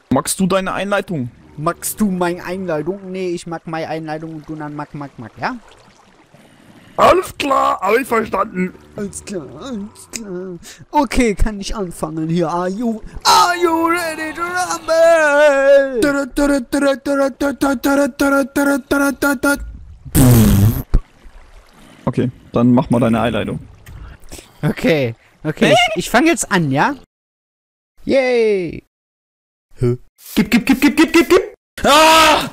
Magst du deine Einleitung? Magst du meine Einleitung? Nee, ich mag meine Einleitung und du dann mag, ja? Alles klar, hab ich verstanden. Alles klar, alles klar. Okay, kann ich anfangen hier. Are you ready to rumble? Okay, dann mach mal deine Einleitung. Okay, ich fange jetzt an, ja? Yay! Gib! Ah!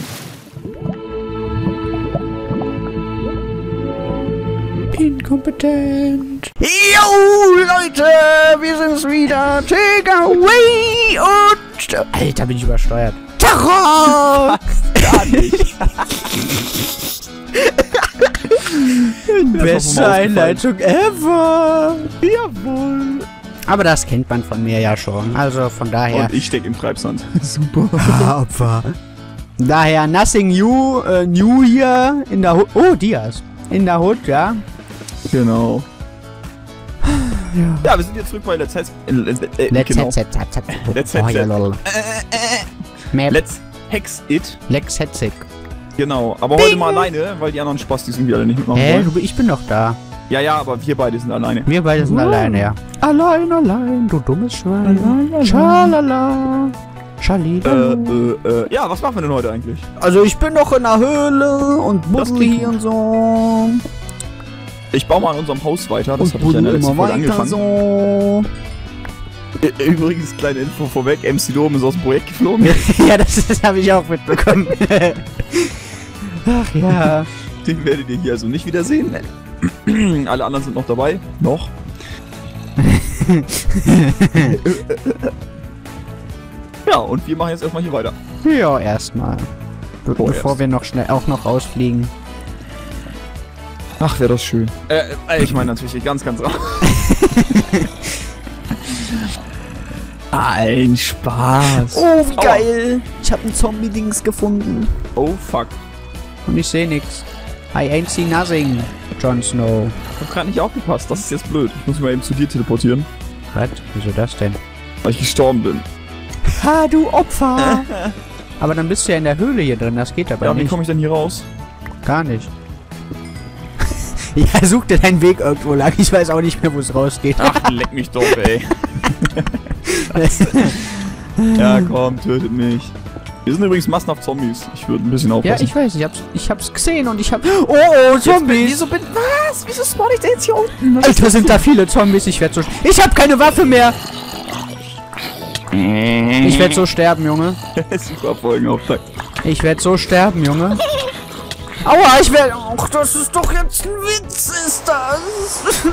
Inkompetent. Yo, Leute, wir sind's wieder. Take away und... Alter, bin ich übersteuert. Terror! Gar nicht. Beste Einleitung ever. Jawohl. Aber das kennt man von mir ja schon. Also von daher... Und ich steck im Treibsand. Super. Opfer. Daher nothing new, new hier in der Hood. Oh, Diaz. In der Hood, ja. Genau. Ja, wir sind jetzt zurück bei Let's Hex. Let's Hex It. Let's Hex It. Genau, aber heute mal alleine, weil die anderen Spaß, die sind wieder nicht mitmachen wollen. Ich bin doch da. Ja, aber wir beide sind alleine. Wir beide sind alleine, ja. Allein, du dummes Schwein. Schalala. Schalila. Ja, was machen wir denn heute eigentlich? Also ich bin noch in der Höhle und buddel hier und so. Ich baue mal an unserem Haus weiter, das habe ich ja in der letzten Folge angefangen. So. Übrigens, kleine Info vorweg, MC Dom ist aus dem Projekt geflogen. Ja, das habe ich auch mitbekommen. Ach ja. Den werdet ihr hier also nicht wiedersehen. Alle anderen sind noch dabei. Noch. Ja, und wir machen jetzt erstmal hier weiter. Ja, erstmal. Bevor wir noch schnell auch noch rausfliegen. Ach, wäre das schön. Ich meine natürlich ganz raus. Ein Spaß. Oh, wie geil. Ich habe ein Zombie-Dings gefunden. Oh, fuck. Und ich sehe nichts. I ain't see nothing, Jon Snow. Ich hab grad nicht aufgepasst. Das ist jetzt blöd. Ich muss mich mal eben zu dir teleportieren. Was? Wieso das denn? Weil ich gestorben bin. Ha, du Opfer! Aber dann bist du ja in der Höhle hier drin. Das geht aber Ja, nicht. wie komme ich denn hier raus? Gar nicht. Ja, such dir deinen Weg irgendwo lang. Ich weiß auch nicht mehr, wo es rausgeht. Ach, leck mich doch, ey. Ja, komm, tötet mich. Hier sind übrigens massenhaft Zombies. Ich würde ein bisschen aufpassen. Ja, ich weiß. Ich hab's gesehen und ich hab... Oh, Zombies! Was? Wieso spawn ich denn jetzt hier unten? Alter, sind da viele Zombies. Ich werd so... Ich hab keine Waffe mehr! Ich werd so sterben, Junge. Super Folgenauftakt. Ich werd so sterben, Junge. Aua, ich werd... Ach, das ist doch jetzt ein Witz, ist das?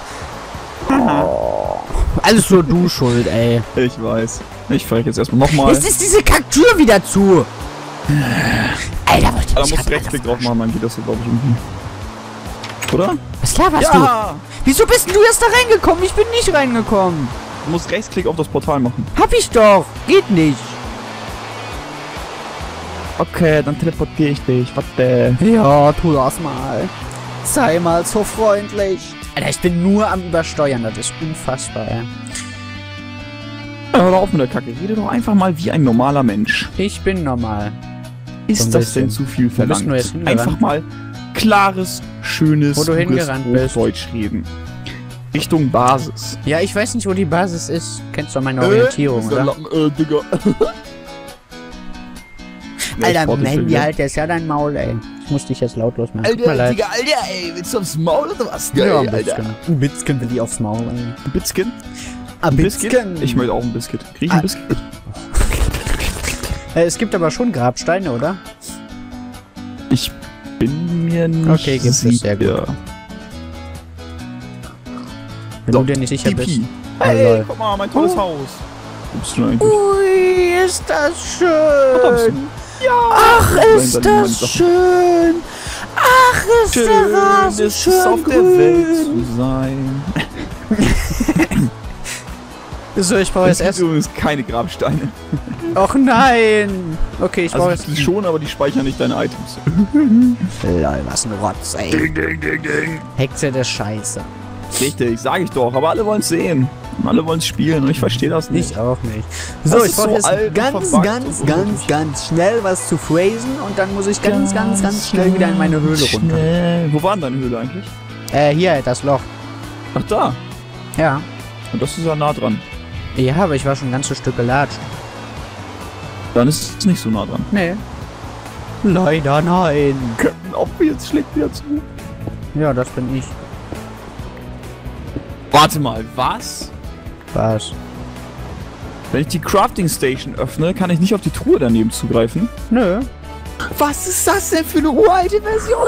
Oh. Alles nur du schuld, ey. Ich weiß. Ich frage jetzt erstmal nochmal. Jetzt ist diese Kaktur wieder zu. Alter, wollte ich Da musst du Rechtsklick drauf machen, dann geht das so, glaube ich, irgendwie. Oder? Was laberst du? Wieso bist denn du erst da reingekommen? Ich bin nicht reingekommen. Du musst Rechtsklick auf das Portal machen. Hab ich doch. Geht nicht. Okay, dann teleportiere ich dich. Warte. Ja, tu das mal. Sei mal so freundlich. Alter, ich bin nur am Übersteuern. Das ist unfassbar, ey. Ja, hör doch auf mit der Kacke. Rede doch einfach mal wie ein normaler Mensch. Ich bin normal. Ist das denn zu viel verlangt? Wo bist du jetzt hingerannt? Einfach mal klares, schönes, Wo du hingerannt bist. Deutsch reden. Richtung Basis. Ja, ich weiß nicht, wo die Basis ist. Kennst du meine Orientierung, oder? Digga. Alter, Mandy, halt jetzt ja dein Maul, ey. Ich muss dich jetzt lautlos machen. Tut mir leid. Digga, Alter, ey. Willst du aufs Maul oder was? Ja, ein Bitzken. Ein Bitzken will ich aufs Maul, ey. Ein Bitzken? Ein Bitzken? Ich möchte auch ein Biscuit. Krieg ich ein Biscuit? Es gibt aber schon Grabsteine, oder? Ich bin mir nicht sicher. Okay, gibt's es sehr gut. Wenn du dir nicht sicher bist. Hey, guck mal, mein tolles Haus. Wo bist du eigentlich? Ui, ist das schön. Ja. Ach, ist das schön. Ach, ist der Rasen schön auf der Welt zu sein. So, ich brauche jetzt erst... übrigens keine Grabsteine. Och nein. Okay, ich brauche jetzt... jetzt... schon, aber die speichern nicht deine Items. Lol, was ein Rotz, ey. Ding. Hexe der Scheiße. Richtig, sage ich doch. Aber alle wollen es sehen. Und alle wollen es spielen und ich verstehe das nicht. Ich auch nicht. So, Das ich ist brauche so jetzt alt und ganz verpackt schnell was zu phrasen und dann muss ich ganz schnell wieder in meine Höhle runter. Wo war denn deine Höhle eigentlich? Hier, das Loch. Ach, da. Ja. Und das ist ja nah dran. Ja, aber ich war schon ein ganzes Stück gelatscht. Dann ist es nicht so nah dran. Nee. Leider nein. Auch jetzt schlägt wieder zu. Ja, das bin ich. Warte mal, was? Was? Wenn ich die Crafting Station öffne, kann ich nicht auf die Truhe daneben zugreifen? Nö. Was ist das denn für eine uralte Version?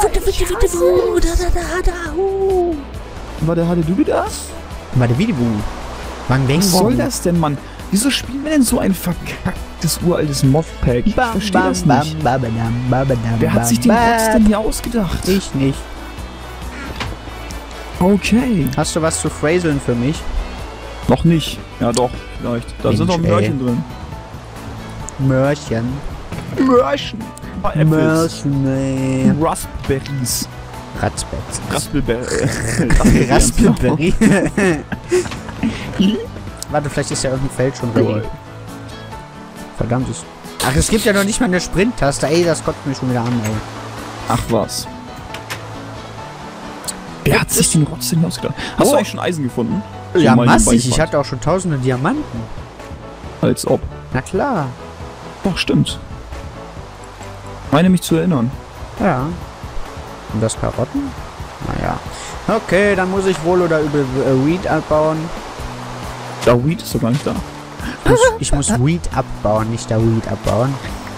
War der Hadedubi da? Warte, wie die Boom. Was soll das denn, Mann? Wieso spielen wir denn so ein verkacktes, uraltes Mod-Pack? Ich verstehe das nicht. Wer hat sich den Rotz denn hier ausgedacht? Ich nicht. Okay. Hast du was zu phraseln für mich? Noch nicht. Ja doch, vielleicht. Da sind noch Mensch, Mörchen drin. Mörchen. Mörchen. Ein paar Äpfels. Mörchen, ey. Raspberries. Ratzbetz. Raspberry. Raspberry. Warte, vielleicht ist ja irgendein Feld schon ready. Verdammt ist. Ach, es gibt ja noch nicht mal eine Sprint-Taste. Ey, das kotzt mich schon wieder an, ey. Ach was. Wer hat sich den Rotz denn hier ausgedacht? Hast du eigentlich schon Eisen gefunden? Ja, Mal massig. nebenbei Ich hatte auch schon tausende Diamanten. Als ob. Na klar. Doch, stimmt. Meine mich zu erinnern. Ja. Und das Karotten? Naja. Okay, dann muss ich wohl oder übel Weed abbauen. Da Weed ist doch gar nicht da. Ich muss Weed abbauen, nicht da Weed abbauen.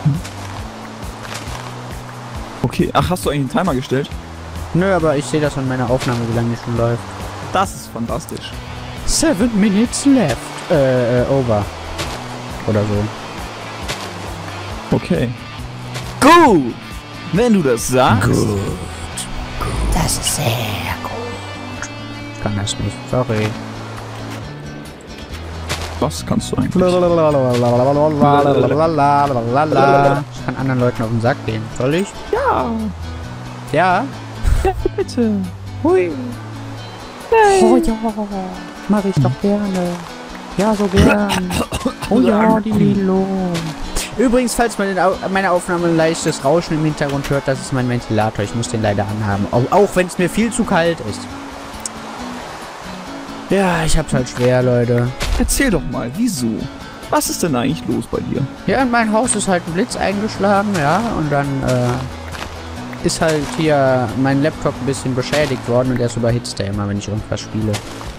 Okay, ach, hast du eigentlich einen Timer gestellt? Nö, aber ich sehe das an meiner Aufnahme, wie lange die schon läuft. Das ist fantastisch. 7 minutes left. Over. Oder so. Okay. Gut! Wenn du das sagst. Gut. Das ist sehr gut. Ich kann das nicht, sorry. Was kannst du eigentlich? Ich kann anderen Leuten auf den Sack gehen. Soll ich? Ja! Ja? Ja, bitte! Hui. Oh ja, mach ich doch gerne. Ja, so gern. Oh ja, die Lilo. Übrigens, falls man in meiner Aufnahme ein leichtes Rauschen im Hintergrund hört, das ist mein Ventilator. Ich muss den leider anhaben. Auch wenn es mir viel zu kalt ist. Ja, ich hab's halt schwer, Leute. Erzähl doch mal, wieso? Was ist denn eigentlich los bei dir? Ja, in mein Haus ist halt ein Blitz eingeschlagen, ja. Und dann, ist halt hier mein Laptop ein bisschen beschädigt worden und erst überhitzt er immer, wenn ich irgendwas spiele.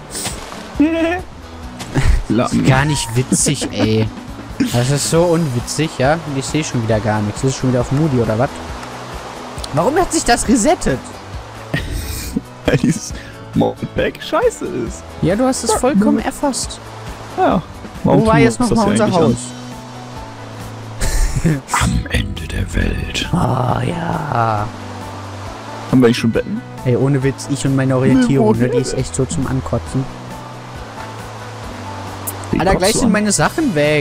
Gar nicht witzig, ey. Das ist so unwitzig, ja? Und ich sehe schon wieder gar nichts. Das ist schon wieder auf Moody, oder was? Warum hat sich das resettet? Weil dieses Modpack scheiße ist. Ja, du hast es vollkommen erfasst. Ja. Wo war jetzt nochmal unser Haus? Am Ende der Welt. Ah, ja. Haben wir eigentlich schon Betten? Ey, ohne Witz, ich und meine Orientierung, ne? Die ist echt so zum Ankotzen. Wie Alter, kommst gleich du sind an? meine Sachen weg.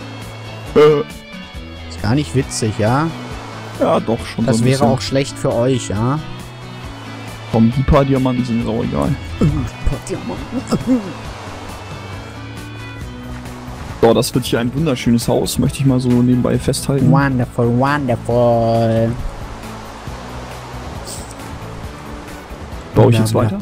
Ist gar nicht witzig, ja? Ja, doch schon. Das so ein wäre bisschen. auch schlecht für euch, ja? Komm, die paar Diamanten sind jetzt auch egal. So, das wird hier ein wunderschönes Haus, möchte ich mal so nebenbei festhalten. Wonderful, wonderful. Baue ich jetzt weiter?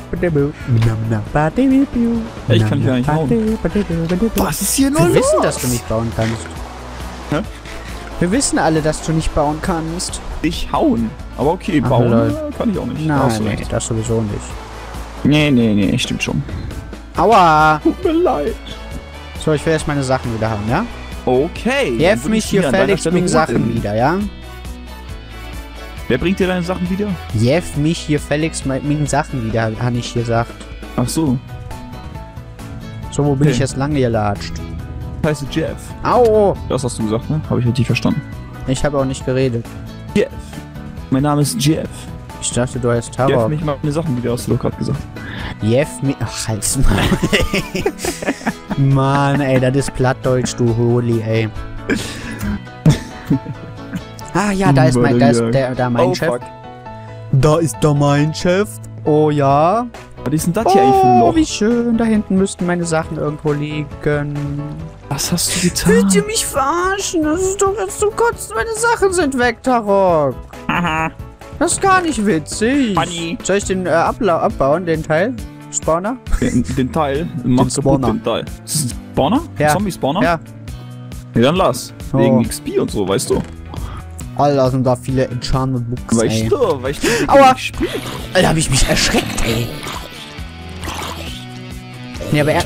Ja, ich kann hier eigentlich hauen. Was ist hier Wir nur wissen, los? dass du nicht bauen kannst. Hä? Wir wissen alle, dass du nicht bauen kannst. Ich hauen. Aber okay, Ach, bauen Leute. kann ich auch nicht. Da hast Nein, du nee, recht. das sowieso nicht. Nee, stimmt schon. Aua! Tut mir leid. So, ich will jetzt meine Sachen wieder haben, ja? Okay. dann Jeff würde mich ich hier an deiner fälligst Stelle mit Sachen holen. wieder, ja? Wer bringt dir deine Sachen wieder? Jeff mich hier fälligst mit Sachen wieder, habe ich gesagt. Ach so. So, wo bin Okay. ich jetzt lange gelatscht? Heißt Jeff. Au! Das hast du gesagt, ne? Habe ich richtig verstanden. Ich habe auch nicht geredet. Jeff. Mein Name ist Jeff. Ich dachte, du heißt Jeff Tarok. mich mal meine Sachen wieder, hast du doch gerade gesagt. Jeff mich... Ach, halt's mal. Mann, ey, das ist Plattdeutsch, du Holy, ey. Ah, ja, da ist mein, da ist der, da mein Oh, Chef. fuck. Da ist da mein Chef. Oh ja. Was ist denn das hier eigentlich für ein Oh, Loch? wie schön. Da hinten müssten meine Sachen irgendwo liegen. Was hast du getan? Willst ihr mich verarschen? Das ist doch jetzt zum Kotzen. Meine Sachen sind weg, Tarok. Aha. Das ist gar nicht witzig. Funny. Soll ich den abbauen, den Teil? Spawner? Den Teil? Mach Spawner. den Teil. Ist das ein Spawner? Ja. Zombie-Spawner? Ja. Ja, dann lass. Oh. Wegen XP und so, weißt du. Alter, sind da viele Enchantment Books, ey. Weißt du, Aua. gespielt. Alter, hab ich mich erschreckt, ey. Nee, aber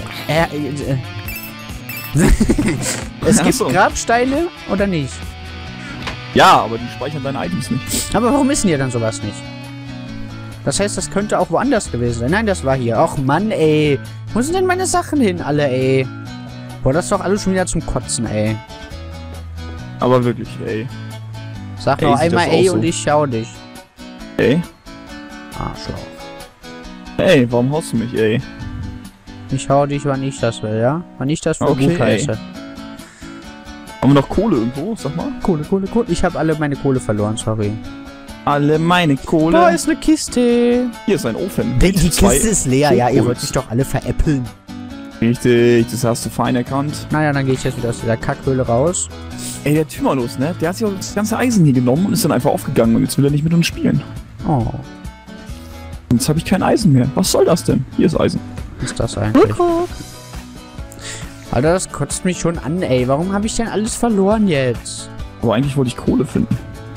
es gibt Achso. Grabsteine oder nicht? Ja, aber die speichern deine Items nicht. Aber warum ist denn hier dann sowas nicht? Das heißt, das könnte auch woanders gewesen sein. Nein, das war hier. Och Mann, ey. Wo sind denn meine Sachen hin, alle, ey? Boah, das ist doch alles schon wieder zum Kotzen, ey. Aber wirklich, ey. Sag Ey, noch sieht einmal das ey auch und so? ich schau dich. Ey? Arschloch. Ey, warum haust du mich, ey? Ich schau dich, wann ich das will, ja? Wann ich das für Okay, gut heiße. Haben wir noch Kohle irgendwo? Sag mal. Kohle, Kohle, Kohle. Ich habe alle meine Kohle verloren, sorry. Alle meine Kohle. Da ist eine Kiste. Hier ist ein Ofen. Die Kiste Zwei ist leer, ja. Ihr Fokus. wollt mich doch alle veräppeln. Richtig, das hast du fein erkannt. Naja, dann gehe ich jetzt wieder aus dieser Kackhöhle raus. Ey, der Tümerlos, ne? Der hat sich auch das ganze Eisen hier genommen und ist dann einfach aufgegangen und jetzt will er nicht mit uns spielen. Oh, Und jetzt habe ich kein Eisen mehr. Was soll das denn? Hier ist Eisen. was ist das eigentlich? Alter, das kotzt mich schon an, ey. Warum habe ich denn alles verloren jetzt? Aber eigentlich wollte ich Kohle finden.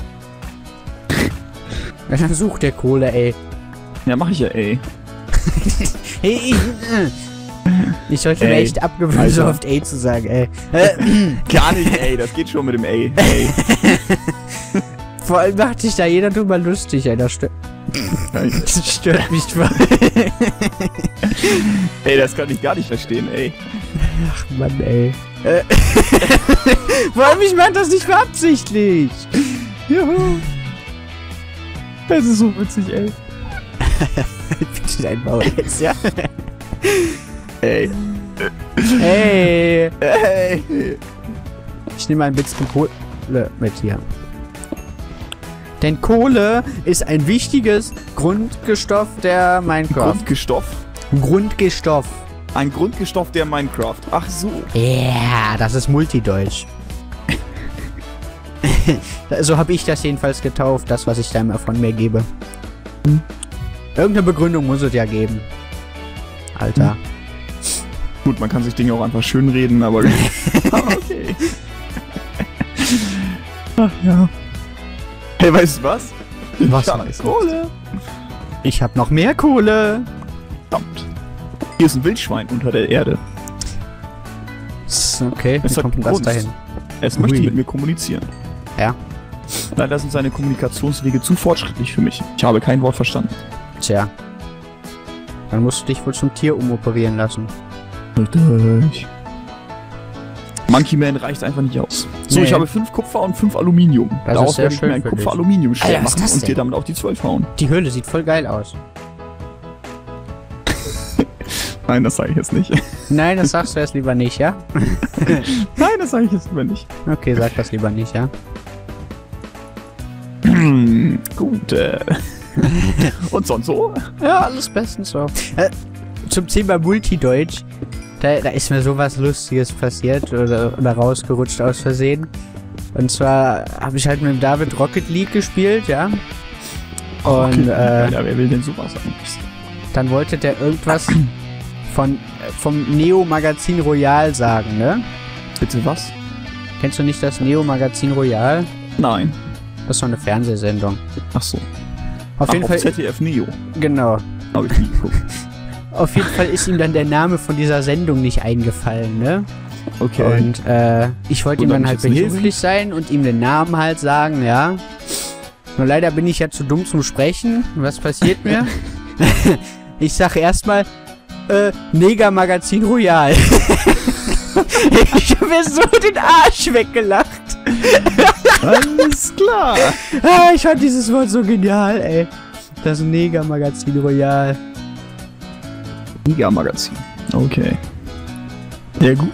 Ja, dann sucht der Kohle, ey. Ja, mach ich ja, ey. Hey, ich sollte mir Ey, echt abgewöhnen, so Alter. oft ey zu sagen, ey. Gar nicht, ey. Das geht schon mit dem ey. Ey. Vor allem macht sich da jeder drüber lustig, ey. Das stört mich voll. Ey, das kann ich gar nicht verstehen, ey. Ach Mann, ey. Vor allem, ich meinte das nicht beabsichtlich. Juhu. Das ist so witzig, ey. Bitte dein Maul jetzt, ja? Ey. Hey. Ey. Ich nehme ein bisschen Kohle mit hier. Denn Kohle ist ein wichtiges Grundgestoff der Minecraft. Grundgestoff? Grundgestoff. Ein Grundgestoff der Minecraft. Ach so. Ja, das ist Multideutsch. So habe ich das jedenfalls getauft, das, was ich da immer von mir gebe. Irgendeine Begründung muss es ja geben. Alter. Gut, man kann sich Dinge auch einfach schön reden, aber... okay. Ach ja. Hey, weißt du was? Was Ich hab weißt du? Kohle. Ich habe noch mehr Kohle. Verdammt. Hier ist ein Wildschwein unter der Erde. Okay, Es wie hat kommt denn das gegrunzt. dahin? Es möchte Ui. mit mir kommunizieren. Ja. Leider sind seine Kommunikationswege zu fortschrittlich für mich. Ich habe kein Wort verstanden. Tja. Dann musst du dich wohl zum Tier umoperieren lassen. Richtig. Monkey Man reicht einfach nicht aus. So, Nee. ich habe 5 Kupfer und 5 Aluminium. Das ist Daraus sehr werde ich schön mir ein für dich. Kupfer-Aluminium-Schwert Alter, was ist machen das und denn? dir damit auf die 12 hauen. Die Höhle sieht voll geil aus. Nein, das sage ich jetzt nicht. Nein, das sagst du erst lieber nicht, ja? Nein, das sage ich jetzt lieber nicht. Okay, sag das lieber nicht, ja? Gut, und sonst so? Ja, alles bestens so. Zum Thema Multideutsch. Da ist mir sowas Lustiges passiert oder rausgerutscht aus Versehen. Und zwar habe ich halt mit dem David Rocket League gespielt, ja. Und Alter, wer will denn sowas sagen? dann wollte der irgendwas vom Neo Magazin Royal sagen, ne? Bitte was? Kennst du nicht das Neo Magazin Royal? Nein. Das ist so eine Fernsehsendung. Ach so. Auf jeden Fall. ZDF Neo. Genau. Habe ich nie geguckt. Auf jeden Fall ist ihm dann der Name von dieser Sendung nicht eingefallen, ne? Okay. Und ich wollte ihm Wundert dann mich halt jetzt nicht behilflich sein und ihm den Namen halt sagen, ja. Nur leider bin ich ja zu dumm zum Sprechen. Was passiert mir? Ich sag erstmal, Neger Magazin Royal. Ich hab mir so den Arsch weggelacht. Alles klar. Ich fand dieses Wort so genial, ey. Das Neger Magazin Royal. Mega-Magazin. Okay. Ja gut,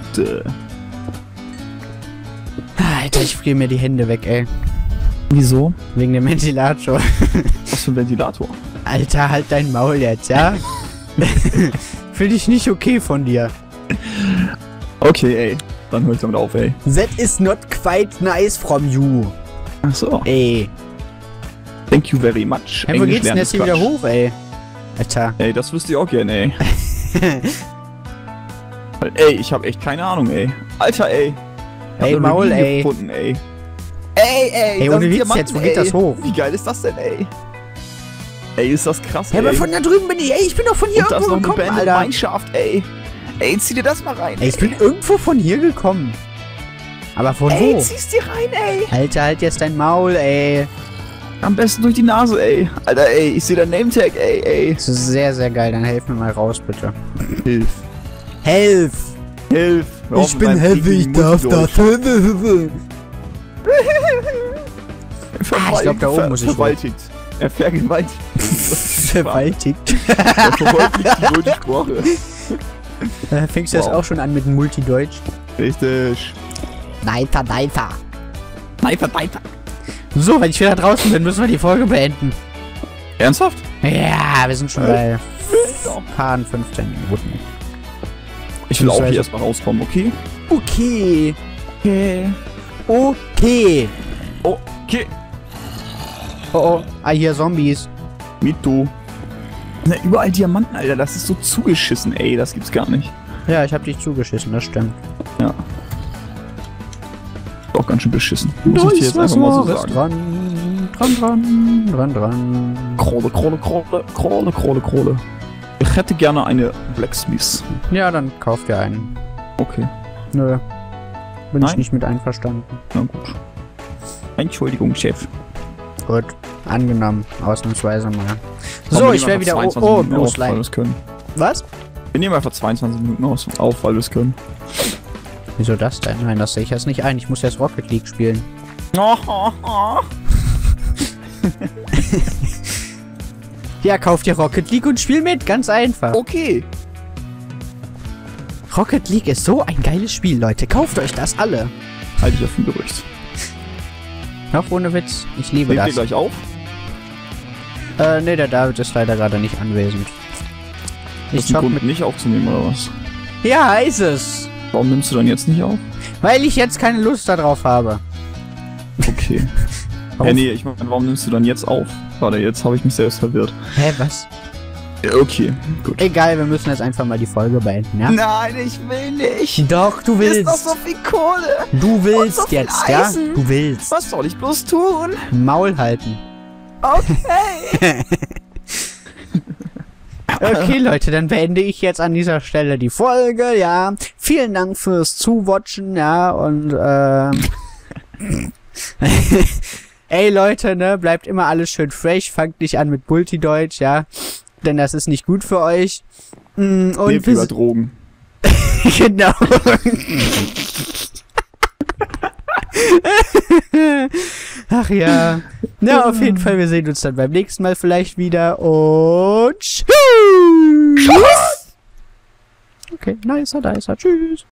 Alter, ich friere mir die Hände weg, ey. Wieso? Wegen dem Ventilator. Was für ein Ventilator? Alter, halt dein Maul jetzt, ja? Finde ich nicht okay von dir. Okay, ey. Dann hör ich damit auf, ey. That is not quite nice from you. Ach so. Ey. Thank you very much. Hey, wo geht's denn jetzt hier wieder hoch, ey? Alter. Ey, das wüsste ich auch gerne, ey. Ey, ich hab echt keine Ahnung, ey. Alter, ey. Ey, Maul, ey. Gefunden, ey. Ey, ohne Witz jetzt, wo geht das hoch? Wie geil ist das denn, ey? Ey, ist das krass, ey. Ja, aber von da drüben bin ich, ey, ich bin doch von hier und irgendwo das noch gekommen, eine Alter. Mineshaft, ey. Ey, zieh dir das mal rein, ey. Ich bin irgendwo von hier gekommen. Aber von wo? Ey, zieh's dir rein, ey. Alter, halt jetzt dein Maul, ey. Am besten durch die Nase, ey. Alter, ey, ich sehe dein Nametag, ey. Das ist sehr, sehr geil. Dann helf mir mal raus, bitte. Hilf. Helf! Hilf! Ich bin heavy, ich darf das. Ich glaube, da oben muss ich verwaltigt. Er vergewaltigt. Verwaltigt. Er verwaltigt die deutsche Sprache. Fängst du jetzt auch schon an mit Multideutsch? Richtig. Weiter. Weiter. So, wenn ich wieder draußen bin, müssen wir die Folge beenden. Ernsthaft? Ja, wir sind schon bei 15 Minuten. Ich will auch hier erstmal rauskommen, okay? Okay. Oh, hier Zombies. Mito. Na, überall Diamanten, Alter. Das ist so zugeschissen, ey. Das gibt's gar nicht. Ja, ich hab dich zugeschissen, das stimmt. Ja. Auch ganz schön beschissen. Muss ich dir jetzt einfach mal so sagen. Dran. Krolle. Ich hätte gerne eine Blacksmith. Ja, dann kauf dir einen. Okay. Nö. Bin ich nicht mit einverstanden. Na gut. Entschuldigung, Chef. Gut. Angenommen. Ausnahmsweise mal. So, ich wäre wieder... Oh, Blue Slime. Was? Wir nehmen einfach 22 Minuten auf, weil wir es können. Wieso das denn? Nein, das sehe ich jetzt nicht ein. Ich muss jetzt Rocket League spielen. Ja, kauf dir Rocket League und spiel mit. Ganz einfach. Okay. Rocket League ist so ein geiles Spiel, Leute. Kauft euch das alle. Halte ich auf ein Gerücht. Noch ohne Witz. Ich liebe das. Nehmt ihr gleich auf? Nee, der David ist leider gerade nicht anwesend. Ich zock mit nicht aufzunehmen, oder was? Ja, ist es. Warum nimmst du dann jetzt nicht auf? Weil ich jetzt keine Lust darauf habe. Okay. Nee, ich meine, warum nimmst du dann jetzt auf? Warte, jetzt habe ich mich selbst verwirrt. Hä, was? Okay, gut. Egal, wir müssen jetzt einfach mal die Folge beenden, ja? Nein, ich will nicht. Doch, du willst. Ist doch so viel Kohle. Du willst so jetzt, ja? Du willst. Was soll ich bloß tun? Maul halten. Okay. Okay, Leute, dann beende ich jetzt an dieser Stelle die Folge, ja. Vielen Dank fürs Zuwatchen, ja, und, ey, Leute, ne, bleibt immer alles schön fresh, fangt nicht an mit Multideutsch, ja, denn das ist nicht gut für euch. Und nehmt lieber Drogen. Genau. Ach ja. Na, auf jeden Fall, wir sehen uns dann beim nächsten Mal vielleicht wieder und tschüss. Okay, nicer. Tschüss.